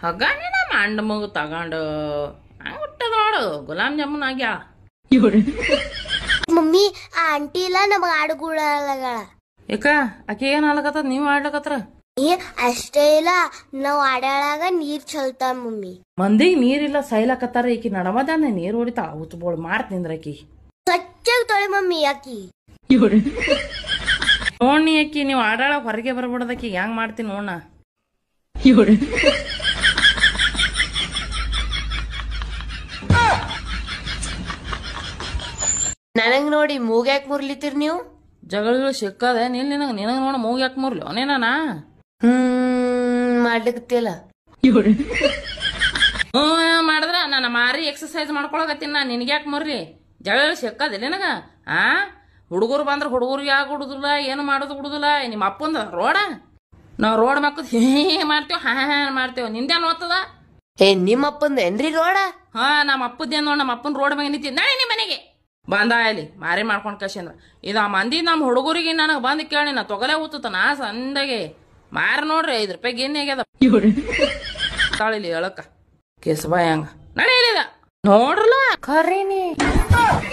ಹಗ್ಗಾನೇನ ಮಂಡ ಮಗು ತಗೊಂಡು ಹಂಗ ಹುಟ್ಟದ ನೋಡು ಗುಲಾಬ್ ಜಾಮೂನ್ ಆಗ್ಯಾ. ಮಮ್ಮಿ ಆ ಆಂಟಿ ಇಲ್ಲ ನಮಗ ಆಡುಗಳ ಯಾಕ ಆಕೆ ಏನ್ ಆಡ್ಲಕತ್ತದ ನೀವ್ ಆಡ್ಲಕತ್ರ? ಅಷ್ಟೇ ಇಲ್ಲ ನಾವ್ ಆಡಾಳಾಗ ನೀರ್ ಚಲ್ತಾವ ಮಮ್ಮಿ. ಮಂದಿಗ್ ನೀರಿಲ್ಲ ಸೈಲಕತ್ತಾರ, ಈಕಿ ನಡಮದಾನೆ ನೀರ್ ಹೊಡಿತಾ ಉತ್ಬೋಳ್ ಮಾಡ್ತ ನಿಂದ್ರಕಿ. ಸ್ವಚ್ಛಾಗಿ ತೊಳೆ ಮಮ್ಮಿ ಯಾಕಿ ನೋಡ್ನಿ ಅಕ್ಕಿ ನೀವ್ ಆಡಾಳ ಹೊರಗೆ ಬರ್ಬಿಡದಕ್ಕಿ ಹೆಂಗ್ ಮಾಡ್ತೀನಿ ನೋಡ. ನನಗ್ ನೋಡಿ ಮೂಗ್ ಯಾಕೆ ಮುರ್ಲಿತೀರ್ ನೀವು? ಜಗಳ ಸಿಕ್ಕದೆ ನಿನಗ್ ನೋಡ ಮೂಗ್ ಯಾಕೆ ಮುರ್ಲಿ ಅವನೇನ ಮಾಡ್ಲಿಕತ್ತಿಲ್ಲ. ಮಾಡಿದ್ರ ನನ್ನ ಮಾರಿ ಎಕ್ಸರ್ಸೈಸ್ ಮಾಡ್ಕೊಳಕತ್ತೀನಿ ನಾ, ನಿನ್ಗ್ಯಾಕೆ ಮರ್ರಿ ಜಗಳ ಸಿಕ್ಕದೆ ನಿನಗ? ಹುಡುಗರು ಬಂದ್ರ ಹುಡುಗರು ಯಾಕೆ ಹುಡುದಿಲ್ಲ, ಏನು ಮಾಡೋದು ಹುಡುದಿಲ್ಲ. ನಿಮ್ಮ ಅಪ್ಪಂದ ರೋಡ ನಾವ್ ರೋಡ್ ಮಕ್ಕಳು ಹೇ ಮಾಡ್ತೇವ ಹಾ ಮಾಡ್ತೇವ, ನಿಂದೇನ್ ಓದ್ತದ? ನಿಮ್ಮ ಅಪ್ಪಂದ ಏನ್ರಿ ರೋಡ? ನಮ್ಮ ಅಪ್ಪದೇನ್ ನೋಡ್, ನಮ್ಮ ಅಪ್ಪನ ರೋಡ್ ಮ್ಯಾಗ ನಿಂತಿದ್ ನಾಳೆ ನಿಮ್ಮ ಮನೆಗೆ ಬಂದ ಇಲ್ಲಿ ಮಾರಿ ಮಾಡ್ಕೊಂಡ್ ಕಸಿ ಅಂದ್ರ ಇದ ಮಂದಿ ನಮ್ಮ ಹುಡುಗರಿಗೆ ನನಗ್ ಬಂದ್ ಕೇಳಿ ನಾ ತೊಗಲೇ ಊತತ ನಾ ಸಂದಾಗೆ ಮಾರಿ ನೋಡ್ರಿ 5 ರೂಪಾಯಿ ಗಿನ್ನಿ ಆಗ್ಯದ ತಾಳಿಲಿ ಹೇಳಕ್ಕ ಕೇಸಬಾಯ್ ಹಂಗ ನಡೆಯಲಿದ ನೋಡ್ರಲ್ಲ ಖರೀನಿ.